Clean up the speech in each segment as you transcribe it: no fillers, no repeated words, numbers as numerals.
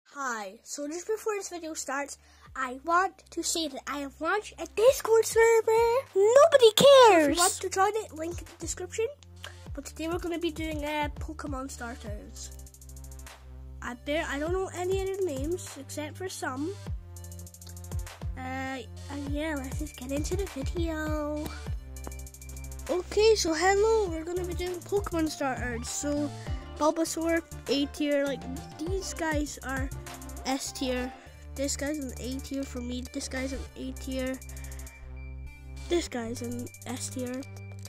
Hi, so just before this video starts, I want to say that I have launched a Discord server. Nobody cares! If you want to join it, link in the description. But today we're going to be doing Pokemon starters. I don't know any other names except for some. And yeah, let's just get into the video. Okay, so hello, we're going to be doing Pokemon starters. So Bulbasaur, A tier, like these guys are S tier. This guy's an A tier for me. This guy's an A tier. This guy's an S tier.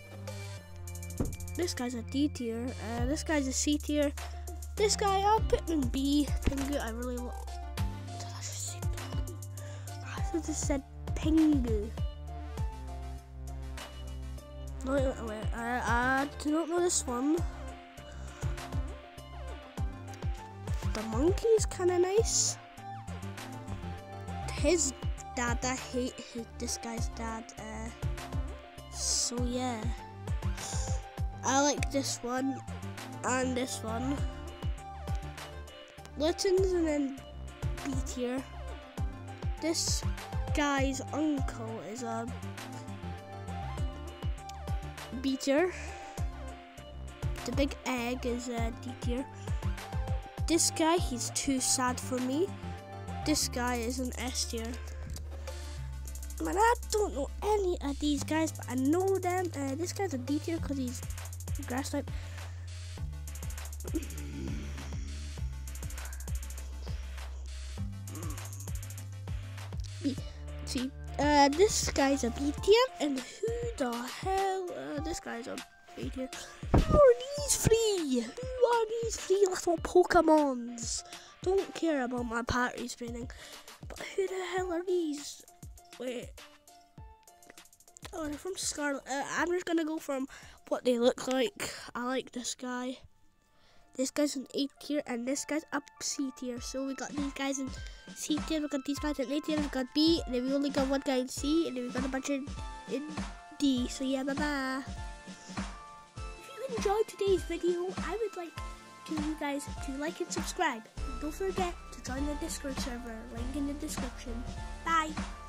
This guy's a D tier. This guy's a C tier. This guy, I'll put in B. Pingu, I really love. Did I just say Pingu? I should have said Pingu. Wait, I do not know this one. The monkey is kind of nice. His dad, I hate this guy's dad. So yeah, I like this one and this one. Litten's and then B tier. This guy's uncle is a B tier. The big egg is a D tier. This guy, he's too sad for me. This guy is an S tier. Man, I don't know any of these guys, but I know them. This guy's a D tier because he's grass type. B. See, this guy's a B tier, and who the hell? This guy's a B tier. Who are these three? Who are these three little Pokemons? Don't care about my party spinning, but who the hell are these? Wait. Oh, they're from Scarlet. I'm just gonna go from what they look like. I like this guy. This guy's an A tier, and this guy's up C tier. So we got these guys in C tier, we got these guys in A tier, we got B, and then we only got one guy in C, and then we got a bunch in D. So yeah, bye-bye. If you enjoyed today's video, I would like you guys to like and subscribe. And don't forget to join the Discord server, link in the description. Bye!